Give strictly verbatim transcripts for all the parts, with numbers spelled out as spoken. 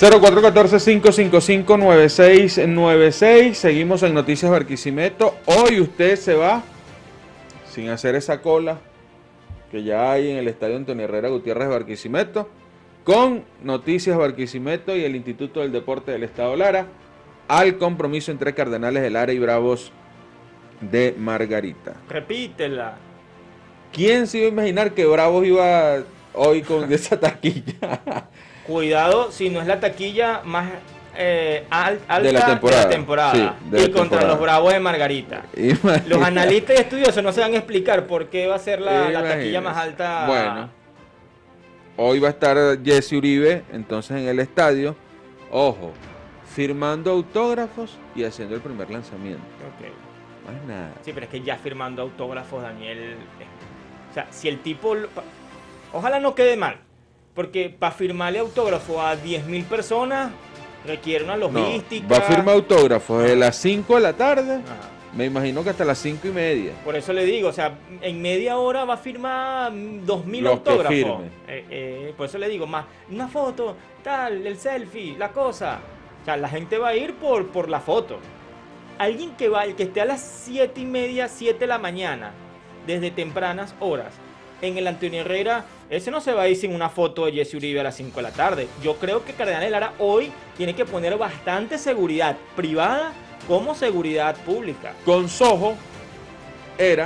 cero cuatro uno cuatro, cinco cinco cinco, nueve seis nueve seis. Seguimos en Noticias Barquisimeto. Hoy usted se va sin hacer esa cola que ya hay en el estadio Antonio Herrera Gutiérrez de Barquisimeto, con Noticias Barquisimeto y el Instituto del Deporte del Estado Lara, al compromiso entre Cardenales de Lara y Bravos de Margarita. Repítela. ¿Quién se iba a imaginar que Bravos iba hoy con esa taquilla? Cuidado si no es la taquilla más eh, al, alta de la temporada, de la temporada. Sí, de y la contra temporada. los Bravos de Margarita. Imagínate. Los analistas y estudiosos no se van a explicar por qué va a ser la, la taquilla más alta. Bueno, hoy va a estar Jesse Uribe entonces en el estadio. Ojo, firmando autógrafos y haciendo el primer lanzamiento. Okay. Más nada. Sí, pero es que ya firmando autógrafos, Daniel. eh, O sea, si el tipo. pa- Ojalá no quede mal. Porque para firmarle autógrafo a diez mil personas requiere una No, logística. va a firmar autógrafos de Ah. las cinco de la tarde. Ajá. Me imagino que hasta las cinco y media. Por eso le digo, o sea, en media hora va a firmar dos mil Los que autógrafos. firme. Eh, eh, por eso le digo, más una foto, tal, el selfie, la cosa. O sea, la gente va a ir por, por la foto. Alguien que va, el que esté a las siete y media, siete de la mañana, desde tempranas horas, en el Antonio Herrera, ese no se va a ir sin una foto de Jesse Uribe a las cinco de la tarde. Yo creo que Cardenal de Lara hoy tiene que poner bastante seguridad privada como seguridad pública. Con Sojo era.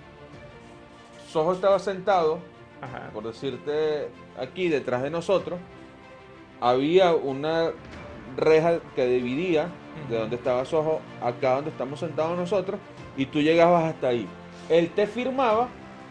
Sojo estaba sentado, Ajá. por decirte, aquí detrás de nosotros. Había una reja que dividía de donde estaba Sojo, acá donde estamos sentados nosotros, y tú llegabas hasta ahí. Él te firmaba,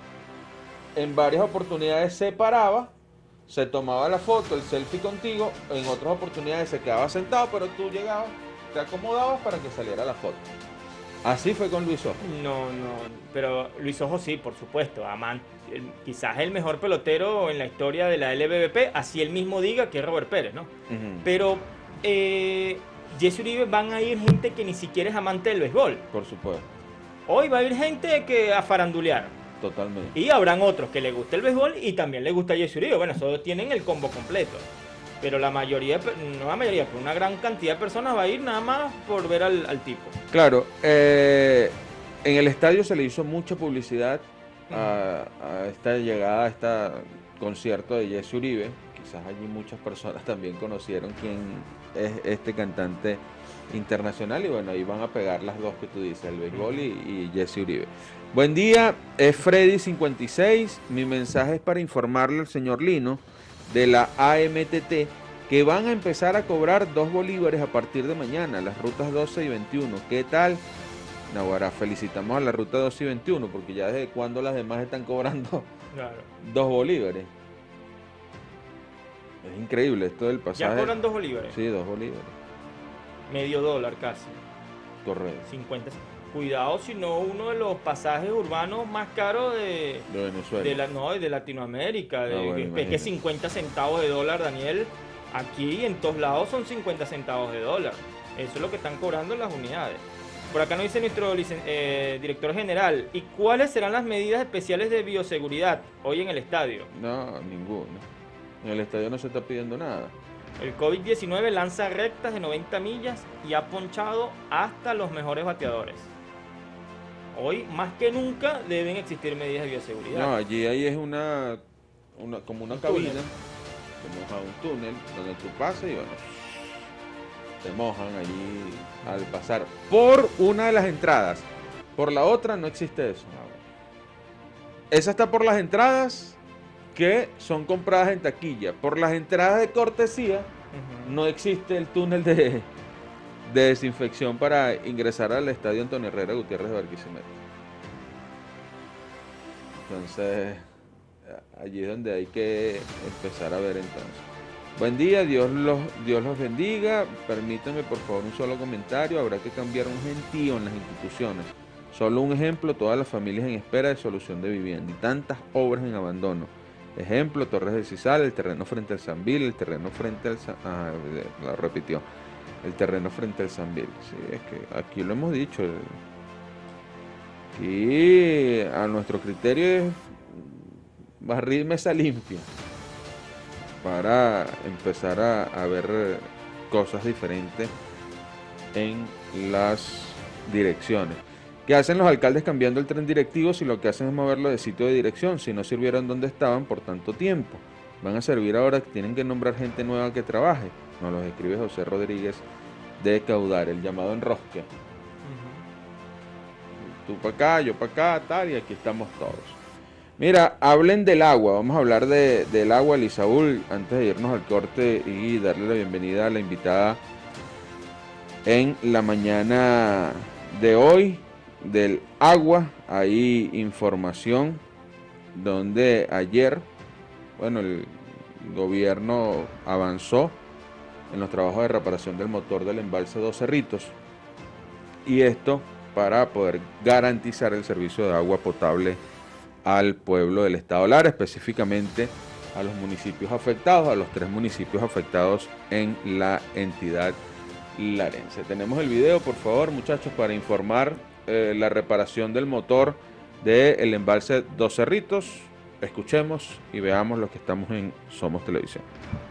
en varias oportunidades se paraba, se tomaba la foto, el selfie contigo, en otras oportunidades se quedaba sentado, pero tú llegabas, te acomodabas para que saliera la foto. Así fue con Luis Sojo. No, no, pero Luis Ojo sí, por supuesto, Amán, el- quizás el mejor pelotero en la historia de la L B B P, así él mismo diga que es Robert Pérez, ¿no? Ujú. Pero eh, Jesse Uribe van a ir gente que ni siquiera es amante del béisbol. Por supuesto, Hoy va a ir gente que a farandulear. totalmente. Y habrán otros que le guste el béisbol y también le gusta Jesse Uribe. Bueno, eso tienen el combo completo. Pero la mayoría, de pe- no la mayoría, pero una gran cantidad de personas va a ir nada más por ver al, al tipo. Claro, eh, en el estadio se le hizo mucha publicidad a, a esta llegada, a este concierto de Jesse Uribe. Quizás allí muchas personas también conocieron quién es este cantante internacional y bueno, ahí van a pegar las dos que tú dices, el béisbol y, y Jesse Uribe. Buen día, es Freddy cincuenta y seis. Mi mensaje es para informarle al señor Lino de la A M T T que van a empezar a cobrar dos bolívares a partir de mañana, las rutas doce y veintiuno. ¿Qué tal? Naguará, felicitamos a la ruta doce y veintiuno, porque ya desde cuando las demás están cobrando Claro. dos bolívares. Es increíble esto del pasaje. Ya cobran dos bolívares. Sí, dos bolívares. Medio dólar casi. Correcto. cincuenta. Cuidado si no uno de los pasajes urbanos más caros de, De Venezuela. de, la, no, de Latinoamérica. De, Ah, bueno, que- es que imagínate. cincuenta centavos de dólar, Daniel. Aquí en todos lados son cincuenta centavos de dólar. Eso es lo que están cobrando las unidades. Por acá nos dice nuestro licen- eh, director general. ¿Y cuáles serán las medidas especiales de bioseguridad hoy en el estadio? No, ninguno. En el estadio no se está pidiendo nada. El COVID diecinueve lanza rectas de noventa millas y ha ponchado hasta los mejores bateadores. Hoy, más que nunca, deben existir medidas de bioseguridad. No, allí ahí es una, una como una Un cabina, túnel. como a un túnel, donde tú pasas y bueno, te mojan allí al pasar por una de las entradas. Por la otra no existe eso. Esa está por las entradas que son compradas en taquilla. Por las entradas de cortesía Ujú. no existe el túnel de, de desinfección para ingresar al estadio Antonio Herrera Gutiérrez de Barquisimeto. Entonces, allí es donde hay que empezar a ver entonces. Buen día, Dios los, Dios los bendiga. Permítanme por favor un solo comentario. Habrá que cambiar un gentío en las instituciones. Solo un ejemplo, todas las familias en espera de solución de vivienda y tantas obras en abandono. Ejemplo, Torres del Cisal, el terreno frente al Sambil, el terreno frente al... Sa- Ah, lo repitió. El terreno frente al Sambil. Sí, es que aquí lo hemos dicho. el- Aquí a nuestro criterio es barrir mesa limpia para empezar a, a ver cosas diferentes en las direcciones. ¿Qué hacen los alcaldes cambiando el tren directivo si lo que hacen es moverlo de sitio de dirección? Si no sirvieron donde estaban por tanto tiempo. ¿Van a servir ahora que tienen que nombrar gente nueva que trabaje? Nos los escribe José Rodríguez de Caudar, el llamado enrosque. Uh-huh. Tú para acá, yo para acá, tal, y aquí estamos todos. Mira, hablen del agua, vamos a hablar de, del agua, Lisaúl, antes de irnos al corte y darle la bienvenida a la invitada en la mañana de hoy, del agua. Hay información donde ayer, bueno, el gobierno avanzó en los trabajos de reparación del motor del embalse Dos Cerritos, y esto para poder garantizar el servicio de agua potable al pueblo del estado Lara, específicamente a los municipios afectados, a los tres municipios afectados en la entidad larense. Tenemos el video, por favor, muchachos, para informar eh, la reparación del motor del embalse Dos Cerritos. Escuchemos y veamos lo que estamos en Somos Televisión.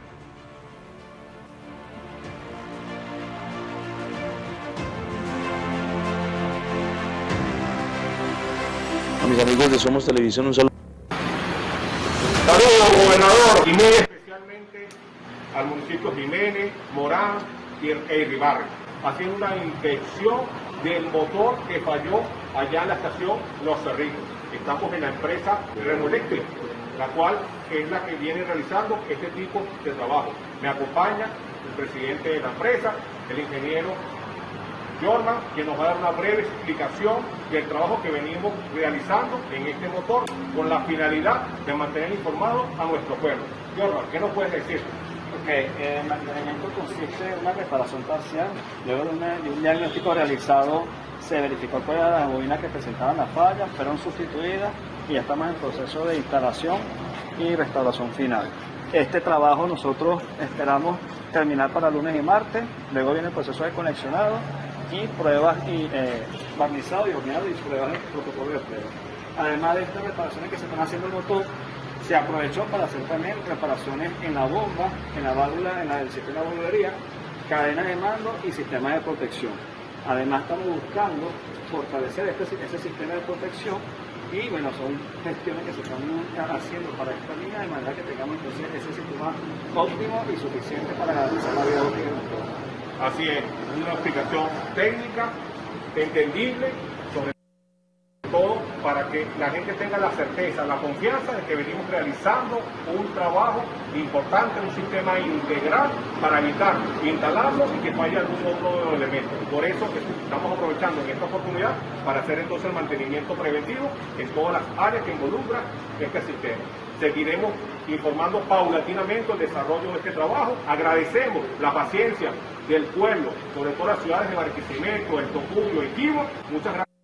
A mis amigos de Somos Televisión, un saludo. Saludos, gobernador, y muy especialmente al municipio Jiménez, Morán y Iribarren, haciendo una inspección del motor que falló allá en la estación Los Cerritos. Estamos en la empresa Remoelectric, la cual es la que viene realizando este tipo de trabajo. Me acompaña el presidente de la empresa, el ingeniero Jorman, que nos va a dar una breve explicación del trabajo que venimos realizando en este motor con la finalidad de mantener informado a nuestro pueblo. Jorman, ¿qué nos puedes decir? Ok, eh, el mantenimiento consiste en una reparación parcial. Luego de, una, de un diagnóstico realizado, se verificó que las bobinas que presentaban las fallas fueron sustituidas y ya estamos en proceso de instalación y restauración final. Este trabajo nosotros esperamos terminar para lunes y martes. Luego viene el proceso de conexionado y pruebas y eh, barnizado y horneado y pruebas de protocolo de prueba. Además de estas reparaciones que se están haciendo en el motor, se aprovechó para hacer también reparaciones en la bomba, en la válvula, en la del sistema de bombería, cadenas de mando y sistemas de protección. Además estamos buscando fortalecer este, ese sistema de protección y bueno, son gestiones que se están haciendo para esta línea de manera que tengamos entonces ese sistema óptimo y suficiente para garantizar la vida útil del motor. Así es, una explicación técnica, entendible, sobre todo para que la gente tenga la certeza, la confianza de que venimos realizando un trabajo importante, un sistema integral para evitar instalarlo y que falle algún otro elemento. Por eso estamos aprovechando en esta oportunidad para hacer entonces el mantenimiento preventivo en todas las áreas que involucra este sistema. Seguiremos informando paulatinamente el desarrollo de este trabajo. Agradecemos la paciencia del pueblo, sobre todo las ciudades de Barquisimeto, El Tocuyo y Quibdó. Muchas gracias.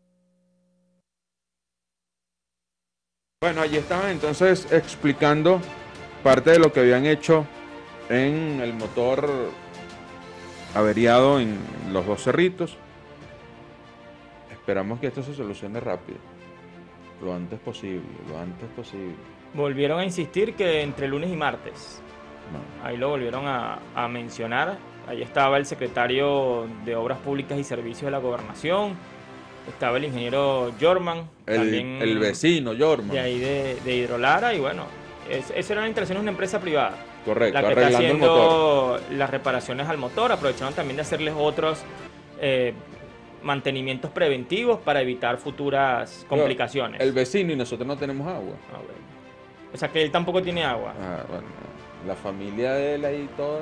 Bueno, allí estaban entonces explicando parte de lo que habían hecho en el motor averiado en los Dos Cerritos. Esperamos que esto se solucione rápido, lo antes posible, lo antes posible. Volvieron a insistir que entre lunes y martes. No. Ahí lo volvieron a, a mencionar. Ahí estaba el secretario de Obras Públicas y Servicios de la Gobernación. Estaba el ingeniero Jorman. El, también el vecino Jorman. De ahí de, de Hidrolara. Y bueno, es, esa era la intención de una empresa privada. Correcto, la que está arreglando haciendo el motor. Las reparaciones al motor. Aprovecharon también de hacerles otros eh, mantenimientos preventivos para evitar futuras complicaciones. Pero el vecino y nosotros no tenemos agua. Ah, bueno. O sea que él tampoco tiene agua. Ah, bueno, la familia de él ahí todo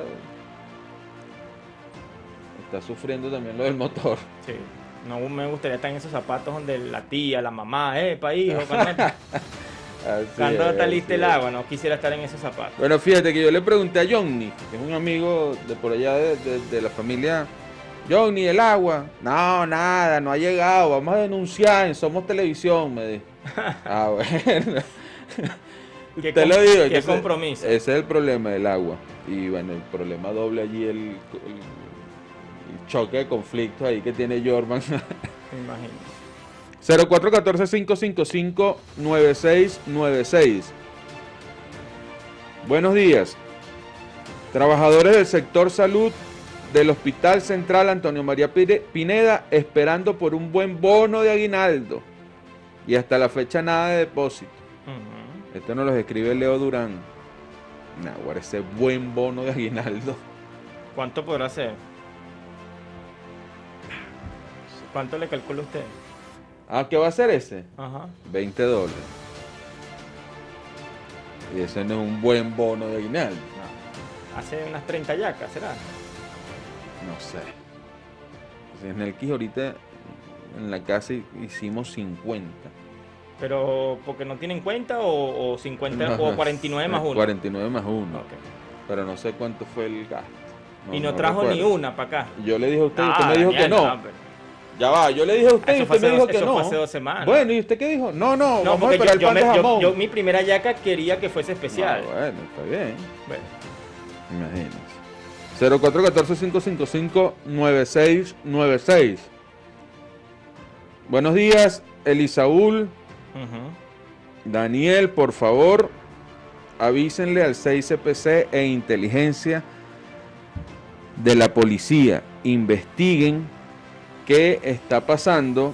está sufriendo también lo del motor. Sí. No me gustaría estar en esos zapatos donde la tía, la mamá, eh, país, cuando cuando está lista el agua, no quisiera estar en esos zapatos. Bueno, fíjate que yo le pregunté a Johnny, que es un amigo de por allá de, de, de la familia. Johnny, el agua. No, nada, no ha llegado. Vamos a denunciar en Somos Televisión, me dijo. Ah, bueno. ¿Qué Te lo digo. ¿Qué que compromiso? Ese, ese es el problema del agua. Y bueno, el problema doble allí, el, el, el choque de conflictos ahí que tiene Jorman. Me imagino. cero cuatro uno cuatro, cinco cinco cinco, nueve seis nueve seis. Buenos días. Trabajadores del sector salud del Hospital Central Antonio María Pire- Pineda esperando por un buen bono de aguinaldo. Y hasta la fecha nada de depósito. Ujú. Esto nos lo escribe Leo Durán. Naguará, ese buen bono de aguinaldo. ¿Cuánto podrá ser? ¿Cuánto le calcula usted? Ah, ¿qué va a ser ese? Ajá. veinte dólares. Y ese no es un buen bono de aguinaldo. No. Hace unas treinta yacas, ¿será? No sé. Pues en el Quij ahorita en la casa hicimos cincuenta. Pero porque no tienen cuenta o, o cincuenta No, o cuarenta y nueve más uno. cuarenta y nueve más uno. Ok. Pero no sé cuánto fue el gasto. Y no, trajo recuerdo. ni una para acá. Yo le dije a usted y Ah, usted me dijo Daniel, que no. pero- Ya va, yo le dije a usted y Eso fue usted me hace dijo dos- que eso no. fue hace dos semanas. Bueno, ¿y usted qué dijo? No, no, No, vamos a porque esperar yo, el yo, pan me- de yo- jamón. yo mi primera yaca quería que fuese especial. Ah, bueno, está bien. Bueno, Imagínense. cero cuatro uno cuatro, cinco cinco cinco, nueve seis nueve seis. Buenos días, Elisaúl. ujú. Daniel, por favor, avísenle al seis C P C e inteligencia de la policía. Investiguen qué está pasando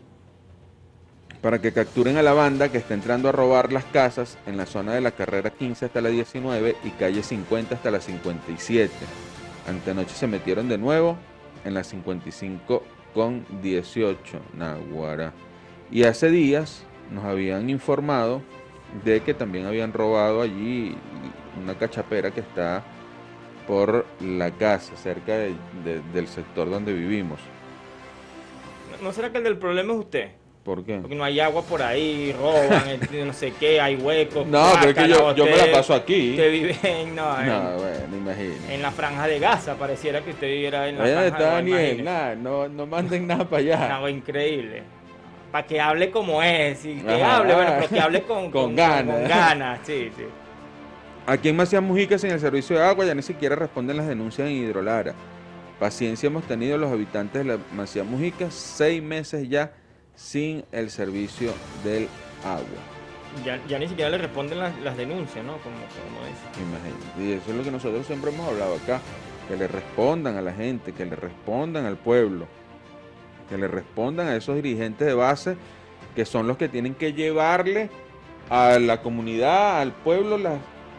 para que capturen a la banda que está entrando a robar las casas en la zona de la carrera quince hasta la diecinueve y calle cincuenta hasta la cincuenta y siete. Antenoche se metieron de nuevo en la cincuenta y cinco con dieciocho, Naguará. Y hace días nos habían informado de que también habían robado allí una cachapera que está por la casa, cerca de- de- del sector donde vivimos. ¿No será que el del problema es usted? ¿Por qué? Porque no hay agua por ahí, roban, el- no sé qué, hay huecos. No, pero es que yo, guácala, yo me la usted- paso aquí. Usted vive en, no, en, No, bueno, imagínate. en la franja de Gaza, pareciera que usted viviera en la Allá franja está de Daniel, imagínese. nada, no, no manden nada para allá. Algo increíble. Para que hable como es, y que Ajá. hable, bueno, pero que hable con, Con ganas. Con ganas, sí, sí. Aquí en Macías Mujica, sin el servicio de agua, ya ni siquiera responden las denuncias en Hidrolara. Paciencia hemos tenido los habitantes de la Macías Mujica, seis meses ya sin el servicio del agua. Ya, ya ni siquiera le responden las, las denuncias, ¿no? Como, como dice. Imagínate. Y eso es lo que nosotros siempre hemos hablado acá, que le respondan a la gente, que le respondan al pueblo, que le respondan a esos dirigentes de base que son los que tienen que llevarle a la comunidad, al pueblo, las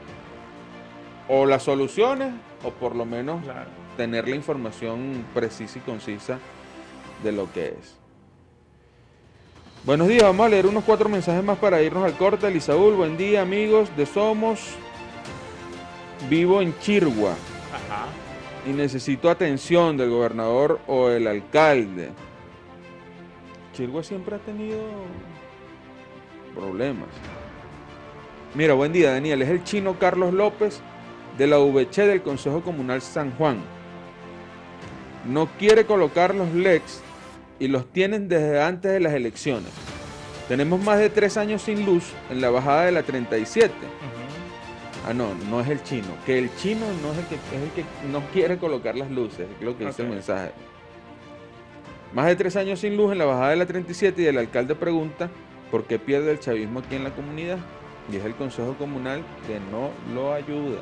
o las soluciones, o por lo menos Claro. tener la información precisa y concisa de lo que es. Buenos días, vamos a leer unos cuatro mensajes más para irnos al corte. Elisaúl, buen día amigos de Somos. Vivo en Chirgua Ajá. y necesito atención del gobernador o el alcalde. Chirgua siempre ha tenido problemas. Mira, buen día Daniel, es el chino Carlos López de la V C del Consejo Comunal San Juan. No quiere colocar los L E Cs y los tienen desde antes de las elecciones. Tenemos más de tres años sin luz en la bajada de la treinta y siete. Ujú. Ah, no, no es el chino. Que el chino no es el que, es el que no quiere colocar las luces, es lo que dice Ok. el mensaje. Más de tres años sin luz en la bajada de la treinta y siete y el alcalde pregunta por qué pierde el chavismo aquí en la comunidad. Y es el Consejo Comunal que no lo ayuda.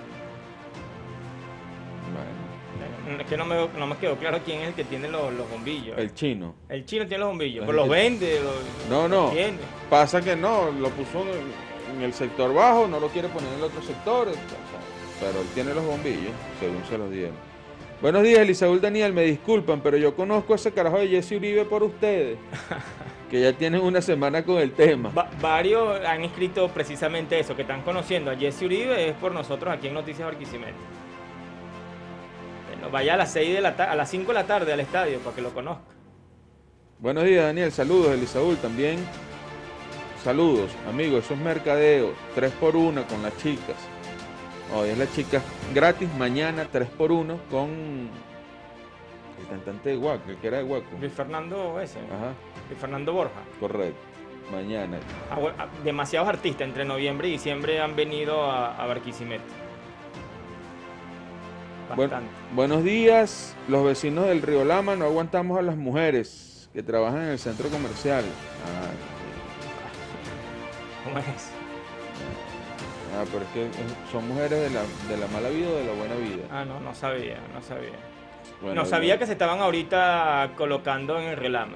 Bueno, Es que no me, no me quedó claro quién es el que tiene los, los bombillos. el chino. El chino tiene los bombillos, La pero los gente- vende. Los, No, los no. tiene. Pasa que no, lo puso en en el sector bajo, no lo quiere poner en el otro sector, o sea, pero él tiene los bombillos, según se los dieron. Buenos días, Elisaúl Daniel, me disculpan, pero yo conozco a ese carajo de Jesse Uribe por ustedes, que ya tienen una semana con el tema. Va- varios han escrito precisamente eso, que están conociendo a Jesse Uribe, es por nosotros aquí en Noticias Barquisimeto. Bueno, vaya a las seis de la ta- a las cinco de la tarde al estadio para que lo conozca. Buenos días, Daniel, saludos, Elisaúl también. Saludos, amigos, eso es mercadeo, tres por uno con las chicas. Hoy es la chica gratis, mañana tres por uno con el cantante de Guaco, el que era de Guaco. Luis Fernando ese, Ajá, Luis Fernando Borja. correcto, mañana. Ah, bueno, ah, demasiados artistas entre noviembre y diciembre han venido a, a Barquisimeto. Buen- Bastante. buenos días, los vecinos del Río Lama no aguantamos a las mujeres que trabajan en el centro comercial. Ah, ¿Cómo es? ah, pero es que eh, son mujeres de la, de la mala vida o de la buena vida. Ah, no, no sabía, no sabía. Bueno, no sabía yo- que se estaban ahorita colocando en el relama.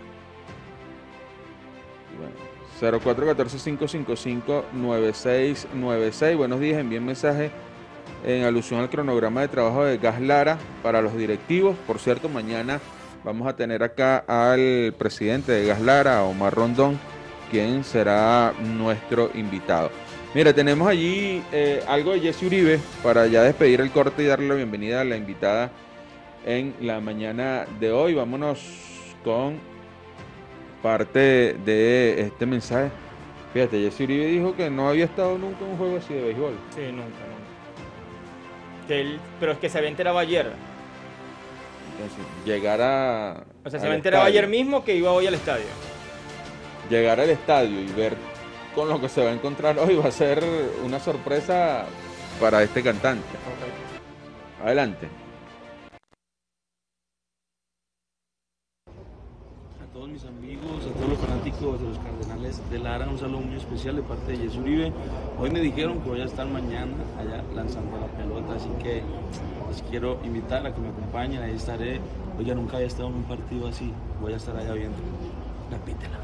Bueno, cero cuatro uno cuatro, cinco cinco cinco, nueve seis nueve seis. Buenos días, envíen mensaje en alusión al cronograma de trabajo de Gas Lara para los directivos. Por cierto, mañana vamos a tener acá al presidente de Gas Lara, Omar Rondón, quien será nuestro invitado. Mira, tenemos allí eh, algo de Jesse Uribe para ya despedir el corte y darle la bienvenida a la invitada en la mañana de hoy. Vámonos con parte de este mensaje. Fíjate, Jesse Uribe dijo que no había estado nunca en un juego así de béisbol. Sí, nunca, nunca. Que él, pero es que se había enterado ayer. Entonces, llegar a. O sea, se al había enterado estadio, ayer mismo que iba hoy al estadio. Llegar al estadio y ver con lo que se va a encontrar hoy va a ser una sorpresa para este cantante. Adelante. A todos mis amigos, a todos los fanáticos de los Cardenales de Lara, un saludo muy especial de parte de Jesse Uribe. Hoy me dijeron que voy a estar mañana allá lanzando la pelota, así que les quiero invitar a que me acompañen, ahí estaré. Oiga, nunca había estado en un partido así, voy a estar allá viendo. Repítela.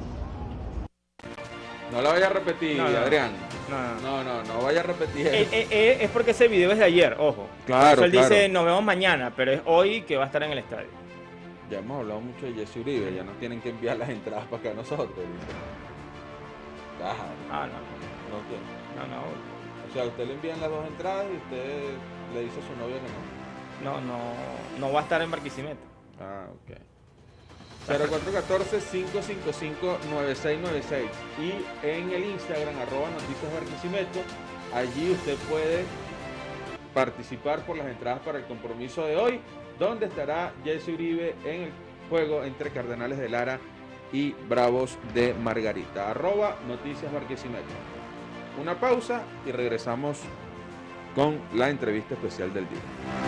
No la vaya a repetir, No, no. Adrián. No, no. No, no, no vaya a repetir. Eh, eh, eh, es porque ese video es de ayer, ojo. Claro, Por eso él claro. dice, nos vemos mañana, pero es hoy que va a estar en el estadio. Ya hemos hablado mucho de Jesse Uribe, ya nos tienen que enviar las entradas para acá nosotros. dice. Ajá, Ah, no, no tiene. no, no, O sea, a usted le envían las dos entradas y usted le dice a su novio que no. no, no, no va a estar en Barquisimeto. Ah, ok. cero cuatro uno cuatro, cinco cinco cinco, nueve seis nueve seis y en el Instagram arroba noticias Barquisimeto, allí usted puede participar por las entradas para el compromiso de hoy, donde estará Jesse Uribe en el juego entre Cardenales de Lara y Bravos de Margarita. Arroba noticias Barquisimeto. Una pausa y regresamos con la entrevista especial del día.